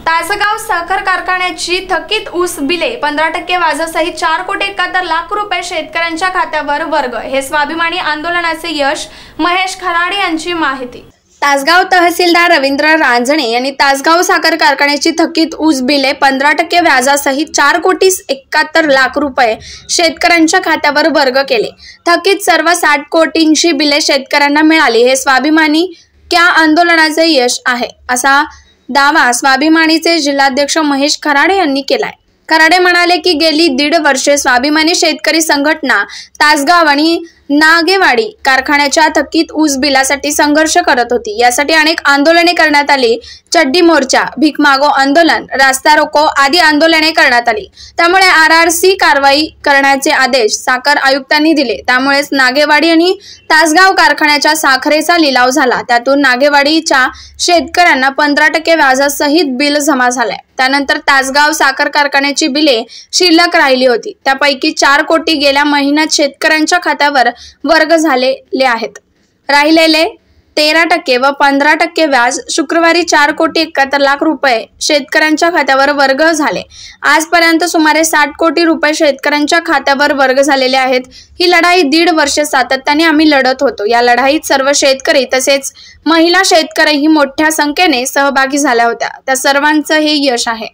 तासगाव साखर कारखान्याची थकीत ऊस बिले 15% व्याजासहित 4,71,00,000 रुपये शेतकऱ्यांच्या खात्यावर वर्ग। हे स्वाभिमानी आंदोलनाचे यश। महेश खराडे यांची माहिती। तासगाव तहसीलदार रवींद्र रांजणे यांनी तासगाव साखर कारखान्याची थकीत ऊस बिले 15% व्याजासहित 4,71,00,000 रुपये शेतकऱ्यांच्या खात्यावर वर्ग केले। थकीत सर्व 60 कोटींची बिले शेतकऱ्यांना मिळाली। हे स्वाभिमानी क्या आंदोलनाचे यश आहे, असा दावा स्वाभिमानीचे जिल्हाध्यक्ष महेश खराडे यांनी केलाय। खराडे म्हणाले की गेली 1.5 वर्षे स्वाभिमानी शेतकरी संघटना तासगाव आणि नागेवाडी कारखान्याच्या थकीत ऊस बिलासाठी संघर्ष करत होती। यासाठी अनेक आंदोलने करण्यात आली। चड्डी मोर्चा, भीक मागो आंदोलन, रास्ता रोको आदी आंदोलने करण्यात आली। त्यामुळे RRC कारवाई करण्याचे आदेश साखर आयुक्तांनी दिले। त्यामुळेच नागेवाडी आणि तासगाव कारखान्याच्या साखरेचा लिलाव झाला। त्यातून नागेवाडीच्या शेतकऱ्यांना 15% व्याजासहित बिल जमा झाले। त्यानंतर तासगाव साखर कारखान्याची बिले शिल्लक राहिली होती। त्यापैकी 4 कोटी गेल्या महिन्यात शेतकऱ्यांच्या खात्यावर वर्ग झालेले आहेत। राहिलेले 13% व 15% व्याज शुक्रवारी 4,71,00,000 रुपये शेतकऱ्यांच्या खात्यावर वर्ग झाले। आजपर्यंत सुमारे 60 कोटी रुपये शेतकऱ्यांच्या खात्यावर वर्ग झालेले आहेत। ही लढाई 1.5 वर्ष सातत्याने आम्ही लढत होतो। या लढाईत सर्व शेतकरी तसेच महिला शेतकरीही मोठ्या संख्येने सहभागी झाल्या होत्या। त्या सर्वांचं हे यश आहे।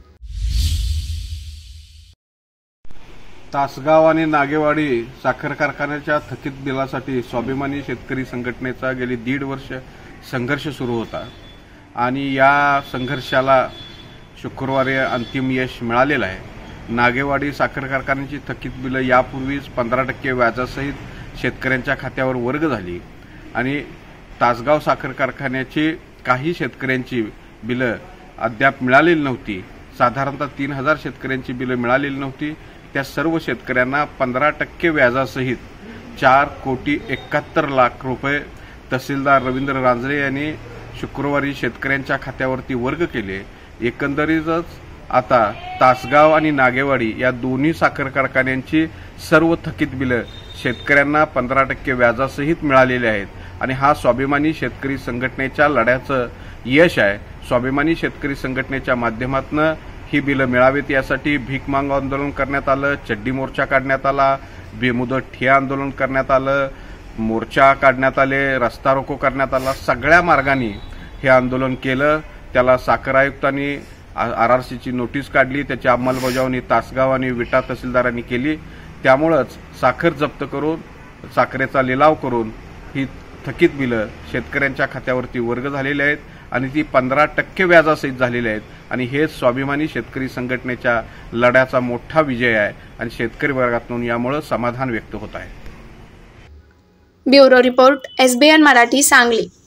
तासगाव आणि नागेवाडी साखर कारखान्याच्या थकीत बिलासाठी स्वाभिमानी शेतकरी संघटनेचा गेली 1.5 वर्ष संघर्ष सुरू होता आणि या संघर्षाला शुक्रवारी अंतिम यश मिळालेलं आहे। नागेवाडी साखर कारखान्याची थकीत बिलं यापूर्वीच 15% व्याजासहित शेतकऱ्यांच्या खात्यावर वर्ग झाली आणि तासगाव साखर कारखान्याची काही शेतकऱ्यांची बिलं अद्याप मिळालेली नव्हती। साधारणतः 3,000 शेतकऱ्यांची बिलं मिळालेली नव्हती। त्या सर्व शेतकऱ्यांना 15% व्याजासहित 4,71,00,000 रुपये तहसीलदार रवींद्र रांजणे यांनी शुक्रवारी शेतकऱ्यांच्या खात्यावरती वर्ग केले। एकंदरीतच आता तासगाव आणि नागेवाडी या दोन्ही साखर कारखान्यांची सर्व थकीत बिलं शेतकऱ्यांना 15% व्याजासहित मिळालेली आहेत आणि हा स्वाभिमानी शेतकरी संघटनेच्या लढ्याचं यश आहे। स्वाभिमानी शेतकरी संघटनेच्या माध्यमातून ही बिलं मिळावीत यासाठी भीक मागो आंदोलन करण्यात आलं, चड्डी मोर्चा काढण्यात आला, बेमुदत ठिय्या आंदोलन करण्यात आलं, मोर्चा काढण्यात आले, रस्ता रोको करण्यात आला। सगळ्या मार्गाने हे आंदोलन केलं। त्याला साखर आयुक्तांनी RRCची नोटीस काढली, त्याची अंमलबजावणी तासगाव आणि विटा तहसीलदारांनी केली। त्यामुळेच साखर जप्त करून साखरेचा लिलाव करून ही थकीत बिलं शेतकऱ्यांच्या खात्यावरती वर्ग झालेली आहेत आणि ती 15% व्याजासहित झालेली आहेत आणि हे स्वाभिमानी शेतकरी संघटनेच्या लढ्याचा मोठा विजय आहे आणि शेतकरी वर्गातून यामुळे समाधान व्यक्त होत आहे। Bureau report SBN Marathi, Sangli.